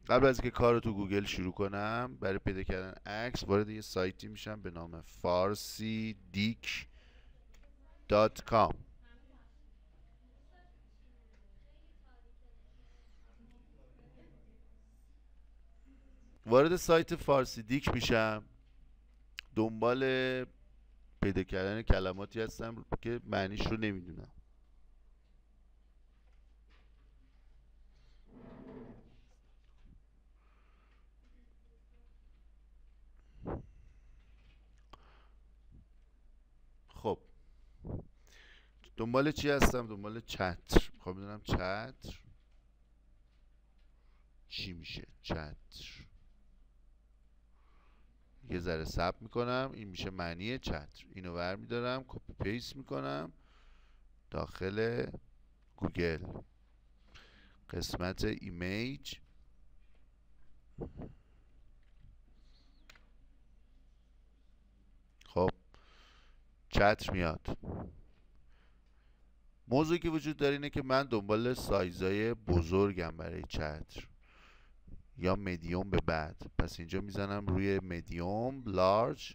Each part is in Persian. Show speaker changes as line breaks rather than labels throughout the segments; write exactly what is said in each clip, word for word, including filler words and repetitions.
قبل از که کار رو تو گوگل شروع کنم، برای پیدا کردن عکس وارد یه سایتی میشم به نام فارسی دیک دات کام. وارد سایت فارسی دیک میشم، دنبال پیدا کردن کلماتی هستم که معنیش رو نمیدونم. خب دنبال چی هستم؟ دنبال چتر. خب میدونم چتر چی میشه. چتر یه ذره ثبت میکنم، این میشه معنی چتر. اینو ور میدارم، کپی پیست میکنم داخل گوگل. قسمت ایمیج، خب چتر میاد. موضوعی که وجود داره اینه که من دنبال سایزای بزرگم برای چتر، یا مدیوم به بعد. پس اینجا میزنم روی مدیوم، لارج.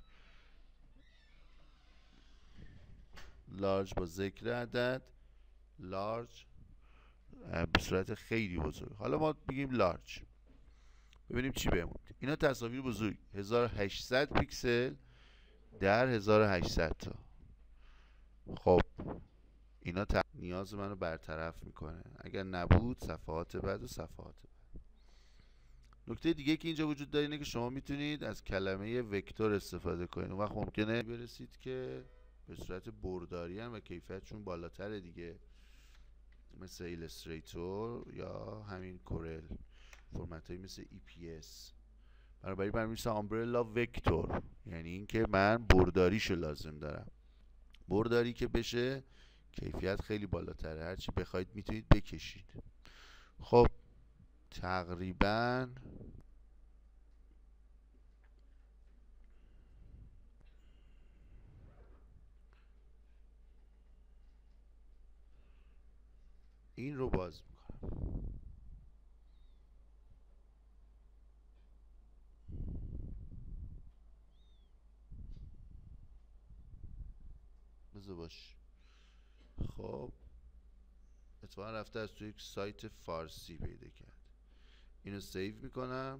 لارج با ذکر عدد، لارج به صورت خیلی بزرگ. حالا ما بگیم لارج، ببینیم چی بهمون. اینا تصاویر بزرگ، هزار و هشتصد پیکسل در هزار و هشتصد تا. خب اینا ت... نیاز منو برطرف میکنه. اگر نبود صفحات بعد و صفحات بعد. نکته دیگه که اینجا وجود داره اینه که شما میتونید از کلمه وکتور استفاده کنید. اون وقت ممکنه برسید که به صورت برداری و کیفیتشون بالاتره دیگه، مثل ایلستریتور یا همین کورل، فرمت هایی مثل ای پی اس. بنابراین من میشه امبرلا وکتور، یعنی اینکه من برداریشو لازم دارم. برداری که بشه کیفیت خیلی بالاتره، هرچی بخواید میتونید بکشید. خب تقریبا این رو باز میکنم. بذار باش. خب اتفاقا رفته از توی یک سایت فارسی پیدا کرد. اینو سیو میکنم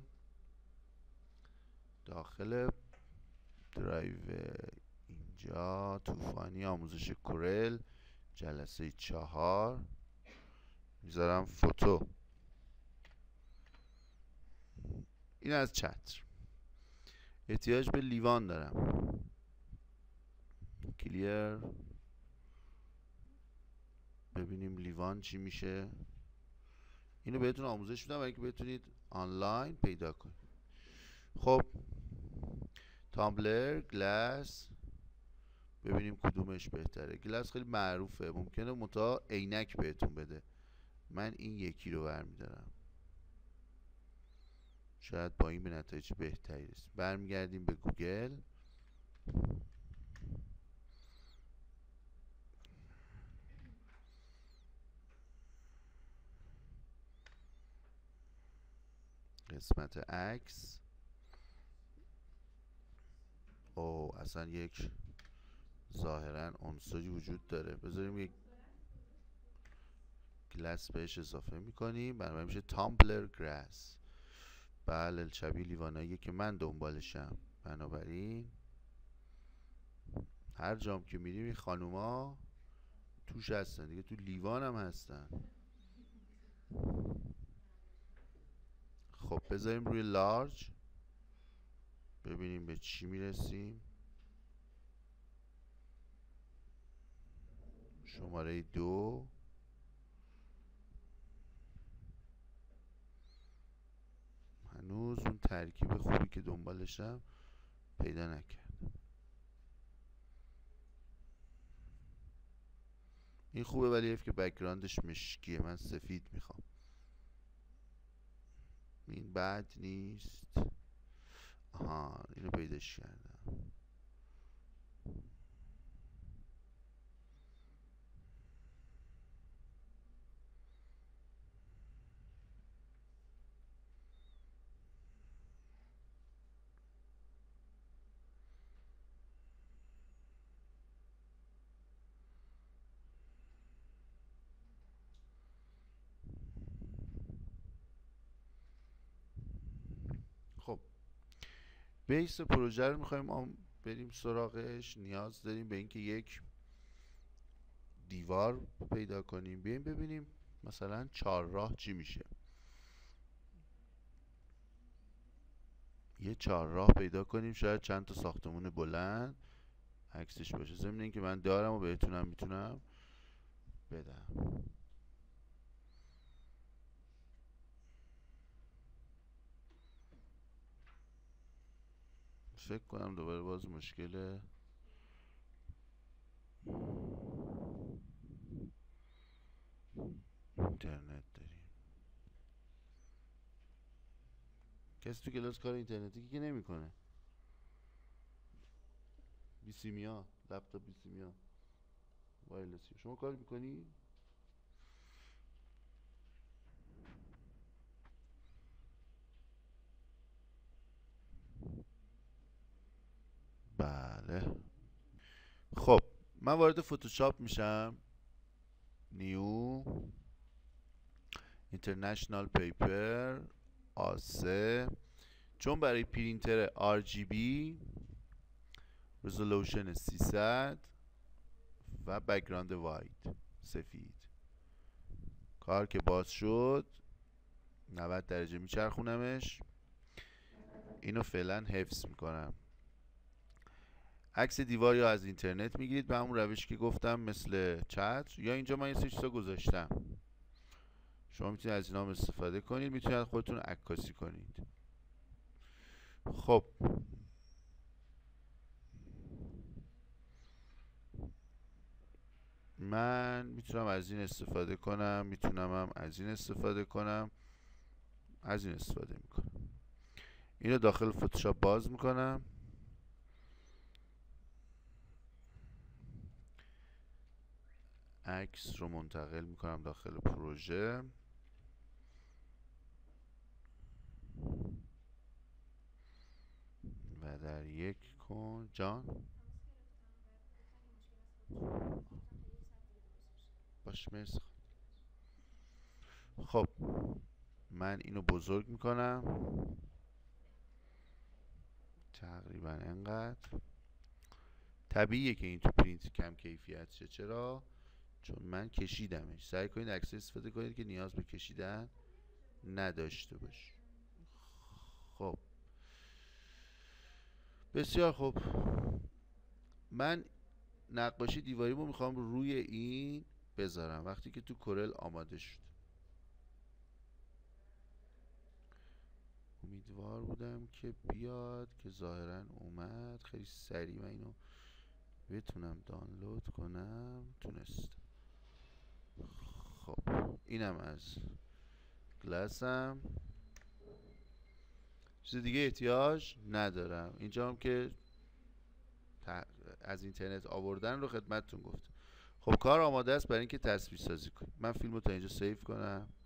داخل درایو. اینجا طوفانی آموزش کورل جلسه چهار میذارم فوتو. این از چتر. احتیاج به لیوان دارم. کلیر. ببینیم لیوان چی میشه. اینو بهتون آموزش میدم برای اینکه بتونید آنلاین پیدا کنید. خب تامبلر، گلاس، ببینیم کدومش بهتره. گلاس خیلی معروفه، ممکنه متا عینک بهتون بده. من این یکی رو برمیدارم، شاید با این به نتایج بهتری رسیم. برمیگردیم به گوگل. قسمت عکس. او اصلا یک ظاهرا عنصری وجود داره، بذاریم یک گلاس بهش اضافه میکنیم، بنابراین میشه تامبلر گراس. بله شبیه لیوانایی که من دنبالشم. بنابراین هر جام که میریم این خانوما توش هستن دیگه، تو لیوان هم هستن. خب بذاریم روی لارج ببینیم به چی میرسیم. شماره دو. هنوز اون ترکیب خوبی که دنبالشم پیدا نکردم. این خوبه ولی حیف که بک‌گراندش مشکیه، من سفید میخوام. این بد نیست. آها اینو پیداش کردم. بیس پروژه رو میخوایم بریم سراغش. نیاز داریم به اینکه یک دیوار پیدا کنیم. بیایم ببینیم مثلا چهارراه چی میشه. یه چهارراه پیدا کنیم، شاید چند تا ساختمون بلند عکسش باشه. ضمن اینکه من دارم و بهتونم میتونم بدم. فکر کنم دوباره باز مشکل اینترنت داریم. کسی تو کلاس کار اینترنتی که نمیکنه. بیسیمیا، لپتاپ بیسیمیا وایرلسی. شما کار میکنی؟ بله. خب من وارد فتوشاپ میشم. نیو اینترنشنال پیپر آسه. چون برای پرینتر آر جی بی رزولوشن سیصد و بک‌گراند وایت سفید. کار که باز شد نود درجه میچرخونمش. اینو فعلا حفظ میکنم. عکس دیوار یا از اینترنت میگیرید به همون روش که گفتم، مثل چتر، یا اینجا من یه سری چیزا گذاشتم. شما میتونید از اینا استفاده کنید، میتونید خودتون عکاسی کنید. خب من میتونم از این استفاده کنم، میتونم هم از این استفاده کنم. از این استفاده میکنم. اینو داخل فتوشاپ باز میکنم. عکس رو منتقل میکنم داخل پروژه. و در یک کن جان باش مرسی. خب من اینو بزرگ میکنم تقریبا انقدر. طبیعیه که این تو پرینت کم کیفیت شه. چرا؟ چون من کشیدمش. سعی کنید عکس استفاده کنید که نیاز به کشیدن نداشته باش. خب بسیار خوب. من نقاشی دیواریمو میخوام روی این بذارم. وقتی که تو کورل آماده شد، امیدوار بودم که بیاد، که ظاهرا اومد. خیلی سریع من اینو بتونم دانلود کنم. تونستم. خب اینم از کلاسم. چیز دیگه احتیاج ندارم. اینجا هم که از اینترنت آوردن رو خدمتتون گفتم. خب کار آماده است برای اینکه تصویر سازی کنیم. من فیلمو تا اینجا سیو کنم.